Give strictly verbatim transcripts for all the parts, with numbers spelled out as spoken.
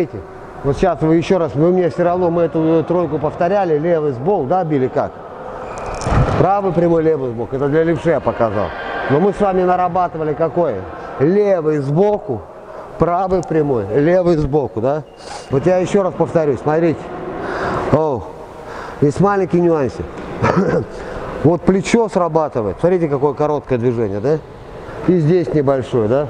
смотрите. Вот сейчас вы еще раз, вы мне все равно, мы эту тройку повторяли, левый сбоку, да, били как? Правый прямой, левый сбоку. Это для левши я показал. Но мы с вами нарабатывали какой? Левый сбоку, правый прямой, левый сбоку, да? Вот я еще раз повторюсь, смотрите. О, есть маленький нюансик. Вот плечо срабатывает. Смотрите, какое короткое движение, да? И здесь небольшое, да?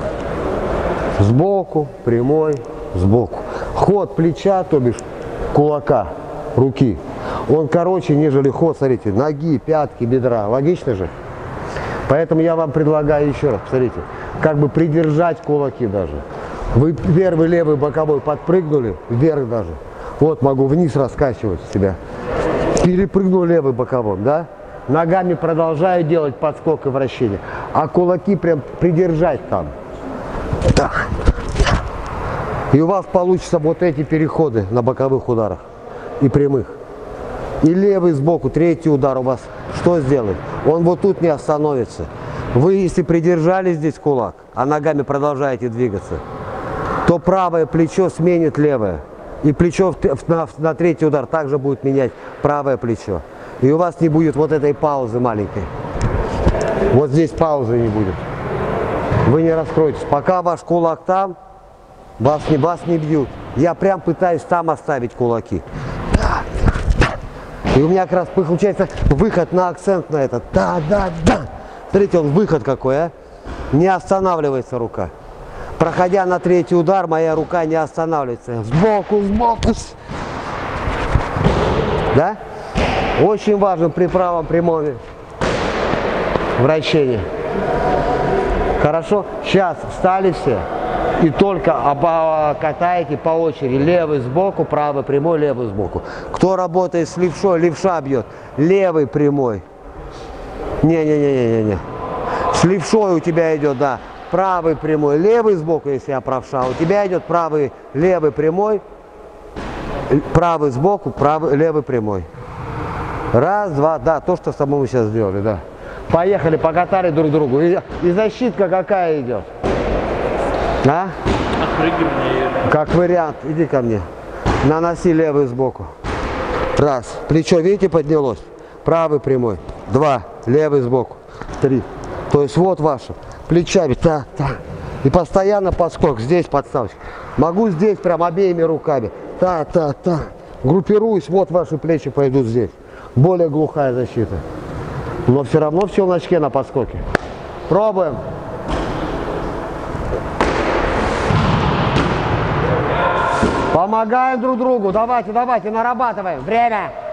Сбоку, прямой, сбоку. Ход плеча, то бишь кулака, руки, он короче, нежели ход, смотрите, ноги, пятки, бедра. Логично же? Поэтому я вам предлагаю еще раз, посмотрите, как бы придержать кулаки даже. Вы первый левый боковой подпрыгнули, вверх даже. Вот могу вниз раскачивать себя. Перепрыгнул левый боковым, да? Ногами продолжаю делать подскок и вращение. А кулаки прям придержать там. Так. И у вас получится вот эти переходы на боковых ударах и прямых. И левый сбоку, третий удар у вас что сделает? Он вот тут не остановится. Вы, если придержали здесь кулак, а ногами продолжаете двигаться, то правое плечо сменит левое. И плечо на, на третий удар также будет менять правое плечо. И у вас не будет вот этой паузы маленькой. Вот здесь паузы не будет. Вы не раскроетесь. Пока ваш кулак там, вас не, вас не бьют. Я прям пытаюсь там оставить кулаки. И у меня как раз получается выход на акцент на это. Да, да, да. Смотрите, он выход какой, а? Не останавливается рука. Проходя на третий удар, моя рука не останавливается. Сбоку, сбоку. Да? Очень важно при правом прямом вращении. Хорошо? Сейчас встали все. И только катаете по очереди. Левый сбоку, правый прямой, левый сбоку. Кто работает с левшой, левша бьет. Левый прямой. Не-не-не-не-не. С левшой у тебя идет, да. Правый прямой, левый сбоку, если я правша. У тебя идет правый, левый прямой. Правый сбоку, правый, левый прямой. Раз, два, да, то, что самому мы сейчас сделали, да. Поехали, покатали друг другу. И, и защитка какая идет? А? Отпрыгивание. Как вариант, иди ко мне. Наноси левый сбоку. Раз. Плечо, видите, поднялось. Правый прямой. Два. Левый сбоку. Три. То есть вот ваше. Плечами. Так, так. И постоянно подскок. Здесь подставочка. Могу здесь прям обеими руками. Так, так, так. Группируюсь. Вот ваши плечи пойдут здесь. Более глухая защита. Но все равно в челночке на подскоке. Пробуем. Помогаем друг другу. Давайте, давайте, нарабатываем. Время.